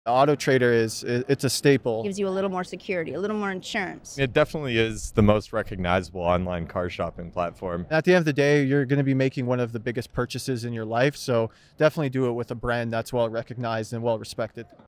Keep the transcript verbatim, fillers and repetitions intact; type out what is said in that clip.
AutoTrader is, i- it's a staple. Gives you a little more security, a little more insurance. It definitely is the most recognizable online car shopping platform. At the end of the day, you're going to be making one of the biggest purchases in your life, so definitely do it with a brand that's well recognized and well respected.